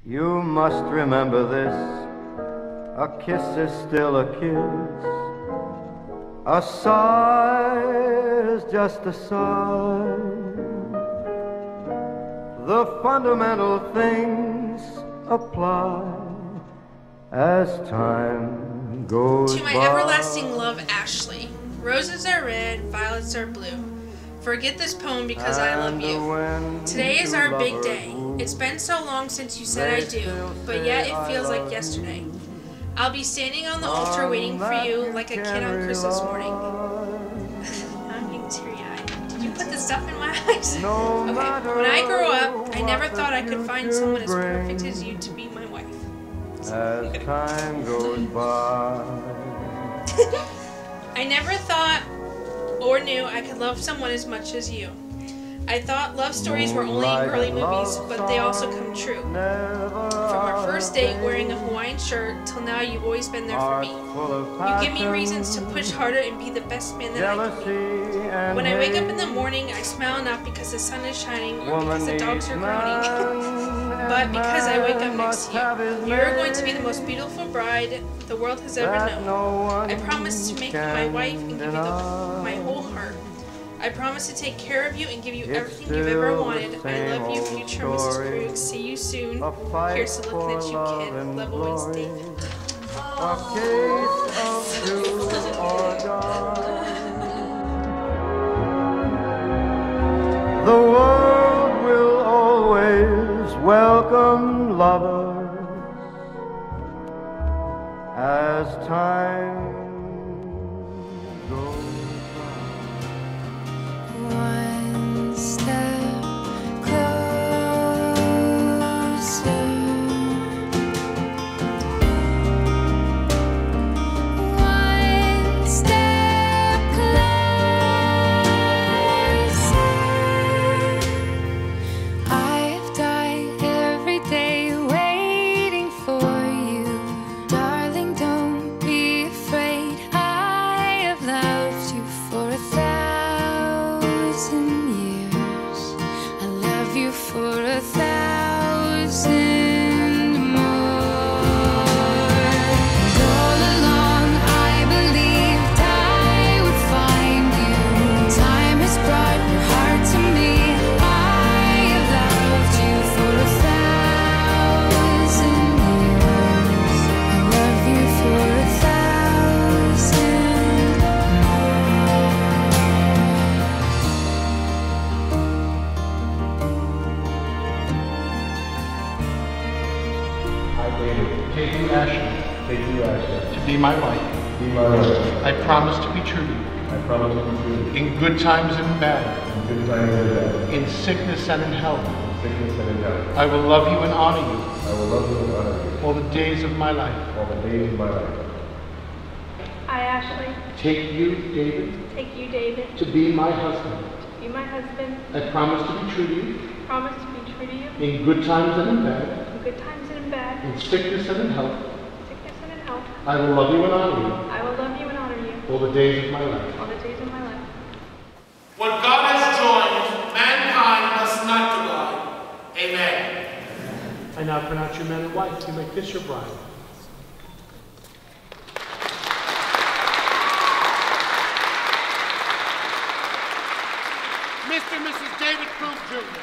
You must remember this, a kiss is still a kiss. A sigh is just a sigh. The fundamental things apply as time goes by. To my everlasting love, Ashley, roses are red, violets are blue. Forget this poem because I love you. Today is our big day. It's been so long since you said I do, but yet it feels like yesterday. I'll be standing on the altar waiting for you like a kid on Christmas morning. I'm getting teary-eyed. Did you put the stuff in my eyes? Okay, when I grow up, I never thought I could find someone as perfect as you to be my wife. As time goes by. I never thought or knew I could love someone as much as you. I thought love stories were only in girly movies, but they also come true. From our first date wearing a Hawaiian shirt till now, you've always been there for me. You give me reasons to push harder and be the best man that I can be. When I wake up in the morning, I smile not because the sun is shining or because the dogs are groaning, but because I wake up next to you. You're going to be the most beautiful bride the world has ever known. I promise to make you my wife and give you my whole heart. I promise to take care of you and give you everything you've ever wanted. I love you, future Mrs. Krug. See you soon. Here's to looking at you, kid. Love always, David. A case of do or die. The world will always welcome lovers as time goes. One step closer. One step closer. I've died every day waiting for you. Darling, don't be afraid. I have loved you for 1,000 years. I love you for 1,000 more. And all along I believed I would find you. Time has brought your heart to me. I have loved you for 1,000 years. I love you for 1,000 more. I, David, Take you, Ashley, take you, Ashley, to be my wife. be my wife. I promise to be true to you, I promise to be true in good times and bad, in good times and bad, in sickness and in health. in sickness and in health. I will love you and honor you I will love you and honor you all the days of my life. all the days of my life. I, Ashley, Take you, David, take you, David, to be my husband. to be my husband, I promise to be true to you promise to be true to you in good times and in bad, in good times and in bad, in sickness and in health. sickness and in health. I will love you and honor you I will love you and honor you all the days of my life. all the days of my life. What God has joined, mankind must not divide. Amen. I now pronounce you man and wife. You make this your bride. Mr. and Mrs. David Krug Jr.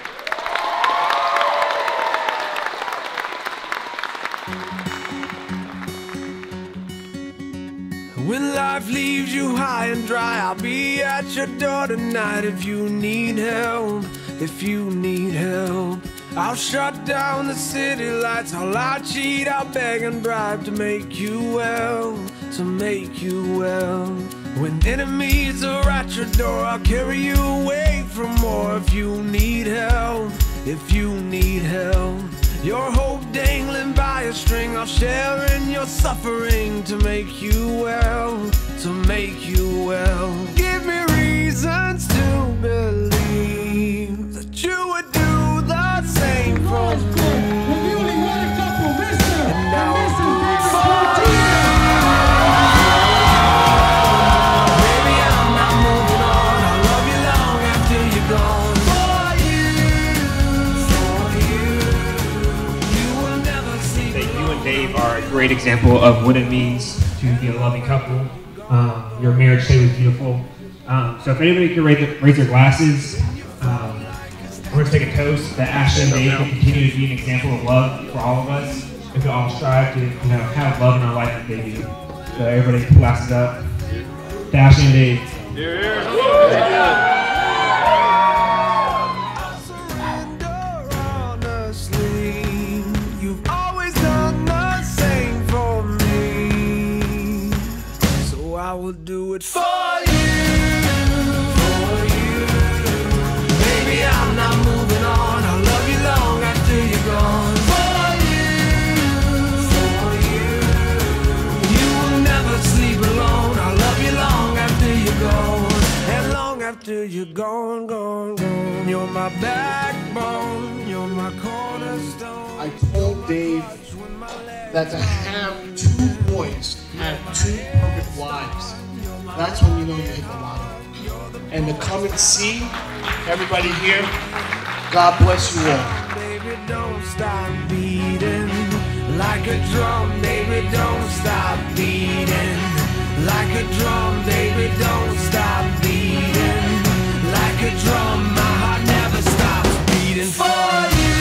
When life leaves you high and dry, I'll be at your door tonight if you need help, if you need help. I'll shut down the city lights, I'll cheat, I'll beg and bribe to make you well, to make you well. When enemies are at your door, I'll carry you away from more if you need help, if you need help. Your hope dangling by a string, I'll share in your suffering to make you well, to make you well. Give me reasons to believe that you would do the same for me. And now I'll do it for you. Maybe I'm not moving on, I'll love you long after you're gone. For you, you will never Dave are a great example of what it means to be a loving couple. Your marriage today was beautiful. So if anybody could raise their glasses, we're going to take a toast that Ashley and Dave will continue to be an example of love for all of us. We can all strive to have love in our life like they do. So everybody glasses up. To Ashley and Dave. You've always done the same for me, so I will do it for you, Baby, I'm not moving on. I'll love you long after you're gone. For you, you will never sleep alone. I'll love you long after you're gone, and long after you're gone, gone, gone. You're my backbone, you're my cornerstone. I told Dave that to have 2 boys, have 2 perfect wives, that's when you know you hit the lotto. And to come and see everybody here, God bless you all. Baby, don't stop beating like a drum. Baby, don't stop beating like a drum. Baby, don't stop beating like a drum. My heart never stops beating for you.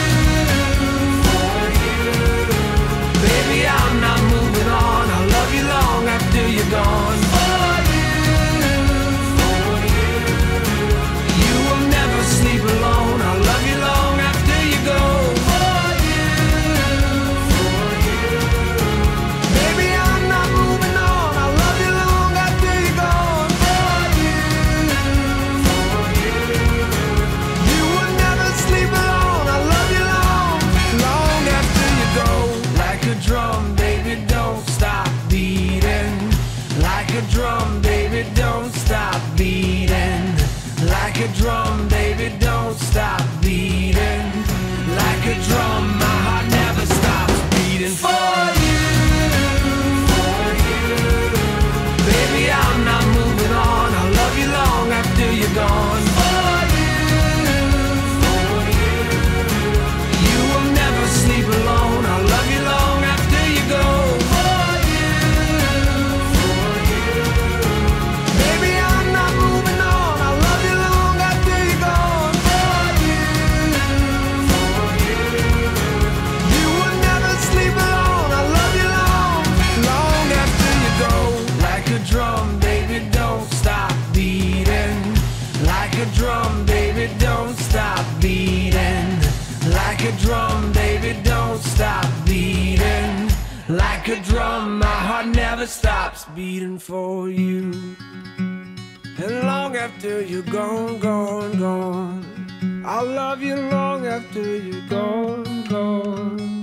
Baby, I'm not moving on. I'll love you long after you're gone. You will never sleep alone. I'll love you long after you go. Baby, I'm not moving on. I'll love you long after you're gone. You will never sleep alone. I'll love you long after you go. Like a drum, baby, don't stop beating. Like a drum, baby, don't stop beating. Like a drum, baby, don't stop beating. Like a drum, my heart never stops beating for you. Baby, I'm not moving on. I'll love you long after you're gone. You will never sleep alone. I'll love you long after you go. Baby, I'm not moving on. I'll love you long after you're gone. You will never sleep alone. I'll love you long after you go. Like a drum, baby, don't stop beating. Like a drum, baby, don't stop beating. Like a drum, baby, don't stop beating. Like a drum, my heart never stops beating for you. And long after you're gone, gone, gone, I'll love you long after you're gone, gone.